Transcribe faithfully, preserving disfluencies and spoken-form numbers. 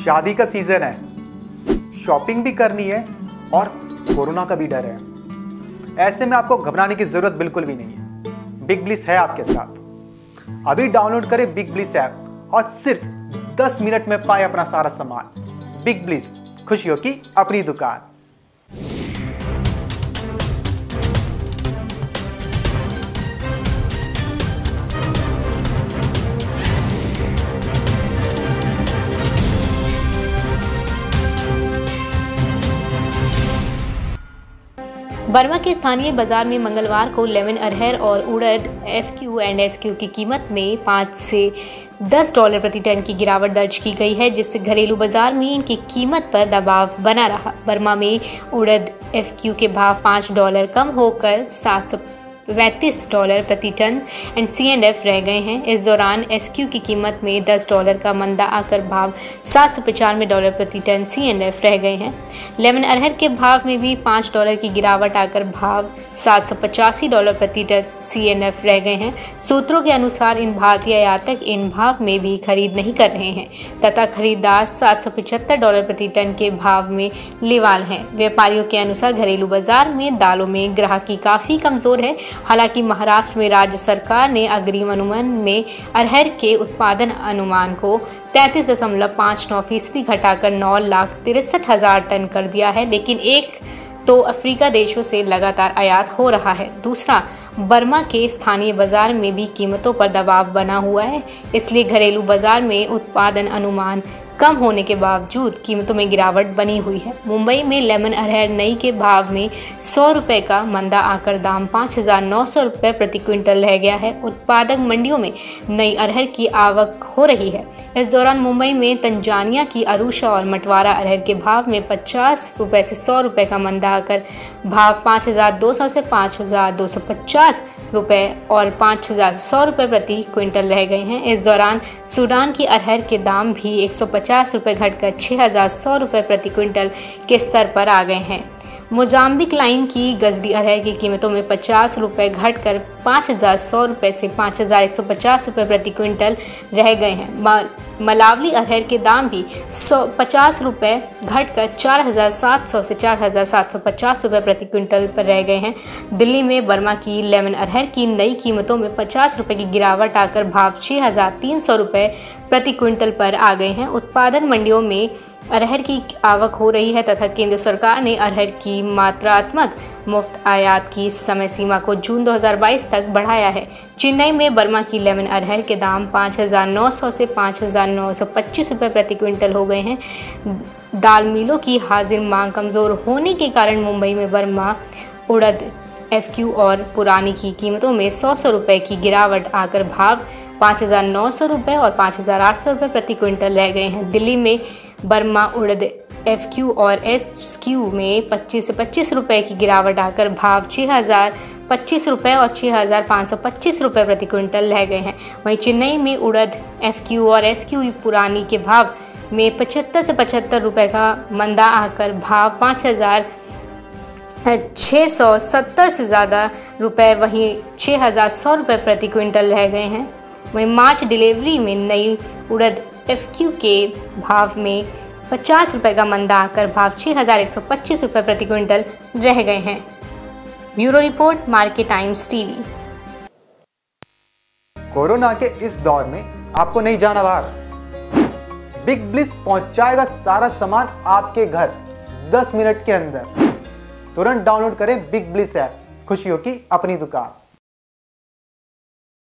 शादी का सीजन है, शॉपिंग भी करनी है और कोरोना का भी डर है। ऐसे में आपको घबराने की जरूरत बिल्कुल भी नहीं है। बिग ब्लिस है आपके साथ। अभी डाउनलोड करें बिग ब्लिस ऐप और सिर्फ दस मिनट में पाए अपना सारा सामान। बिग ब्लिस, खुशियों की अपनी दुकान। बर्मा के स्थानीय बाजार में मंगलवार को लेमन अरहर और उड़द F Q and S Q की कीमत में पाँच से दस डॉलर प्रति टन की गिरावट दर्ज की गई है, जिससे घरेलू बाजार में इनकी कीमत पर दबाव बना रहा। बर्मा में उड़द एफ क्यू के भाव पाँच डॉलर कम होकर सात सौ पैंतीस डॉलर प्रति ton and C and F रह गए हैं। इस दौरान एस क्यू की कीमत में दस डॉलर का मंदा आकर भाव सात सौ पचानवे डॉलर प्रति टन सी एंड एफ रह गए हैं। लेमन अरहर के भाव में भी पाँच डॉलर की गिरावट आकर भाव सात सौ पचासी डॉलर प्रति टन सी एंड एफ रह गए हैं। सूत्रों के अनुसार इन भारतीय आयातक इन भाव में भी खरीद नहीं कर रहे हैं तथा खरीदार सात सौ पचहत्तर डॉलर प्रति टन के भाव में लिवाल हैं। व्यापारियों के अनुसार घरेलू बाजार में दालों में ग्राहकी काफ़ी कमज़ोर है। हालांकि महाराष्ट्र में राज्य सरकार ने अग्रिम अनुमान में अरहर के उत्पादन अनुमान को तैंतीस दशमलव पाँच नौ फीसदी घटाकर नौ लाख तिरसठ हजार टन कर दिया है, लेकिन एक तो अफ्रीका देशों से लगातार आयात हो रहा है, दूसरा बर्मा के स्थानीय बाजार में भी कीमतों पर दबाव बना हुआ है। इसलिए घरेलू बाजार में उत्पादन अनुमान कम होने के बावजूद कीमतों में गिरावट बनी हुई है। मुंबई में लेमन अरहर नई के भाव में सौ रुपये का मंदा आकर दाम पाँच हज़ार नौ सौ रुपये प्रति क्विंटल रह गया है। उत्पादक मंडियों में नई अरहर की आवक हो रही है। इस दौरान मुंबई में तंजानिया की अरुषा और मटवारा अरहर के भाव में पचास रुपये से सौ रुपये का मंदा आकर भाव पाँच हज़ार दो सौ से पाँच हज़ार दो सौ पचास रुपये और पाँच हज़ार सौ रुपये प्रति क्विंटल रह गए हैं। इस दौरान सूडान की अरहर के दाम भी एक सौ पचास रुपये घटकर छः हज़ार सौ रुपये प्रति क्विंटल के स्तर पर आ गए हैं। मोजाम्बिक लाइन की गजदी अरहर की कीमतों में पचास रुपये घटकर पाँच हज़ार सौ रुपये से पाँच हज़ार एक सौ पचास रुपये प्रति क्विंटल रह गए हैं। मलावली अरहर के दाम भी सौ पचास रुपये घटकर चार हज़ार सात सौ से चार हज़ार सात सौ पचास रुपये प्रति क्विंटल पर रह गए हैं। दिल्ली में बर्मा की लेमन अरहर की नई कीमतों में पचास रुपये की गिरावट आकर भाव छः हज़ार तीन सौ रुपये प्रति क्विंटल पर आ गए हैं। उत्पादन मंडियों में अरहर की आवक हो रही है तथा केंद्र सरकार ने अरहर की मात्रात्मक मुफ्त आयात की समय सीमा को जून दो हज़ार बाईस तक बढ़ाया है। चेन्नई में बर्मा की लेमन अरहर के दाम पाँच हज़ार नौ सौ से पाँच हज़ार नौ सौ पच्चीस रुपये प्रति क्विंटल हो गए हैं। दाल मिलों की हाजिर मांग कमज़ोर होने के कारण मुंबई में बर्मा उड़द एफ क्यू और पुरानी की कीमतों में सौ सौ रुपये की गिरावट आकर भाव पाँच हज़ार नौ सौ रुपये और पाँच हज़ार आठ सौ रुपये प्रति क्विंटल रह गए हैं। दिल्ली में बर्मा उड़द एफ क्यू और एफ क्यू में पच्चीस से पच्चीस रुपये की गिरावट आकर भाव छः हज़ार पच्चीस रुपये और छः हज़ार पाँच सौ पच्चीस रुपये प्रति क्विंटल रह गए हैं। वहीं चेन्नई में उड़द एफ क्यू और एस क्यू पुरानी के भाव में पचहत्तर से पचहत्तर रुपये का मंदा आकर भाव पाँच हज़ार छः सौ सत्तर से ज़्यादा रुपये वहीं छः हज़ार सौ रुपये प्रति क्विंटल रह गए हैं। वहीं मार्च डिलीवरी में नई उड़द एफ क्यू के भाव में पचास रुपये का मंदा आकर भाव छः हज़ार एक सौ पच्चीस रुपये प्रति क्विंटल रह गए हैं। Bureau report, market times TV. Corona के इस दौर में आपको नहीं जाना बाहर। बिग ब्लिस पहुंचाएगा सारा सामान आपके घर दस मिनट के अंदर। तुरंत डाउनलोड करें बिग ब्लिस ऐप। खुशियों की अपनी दुकान।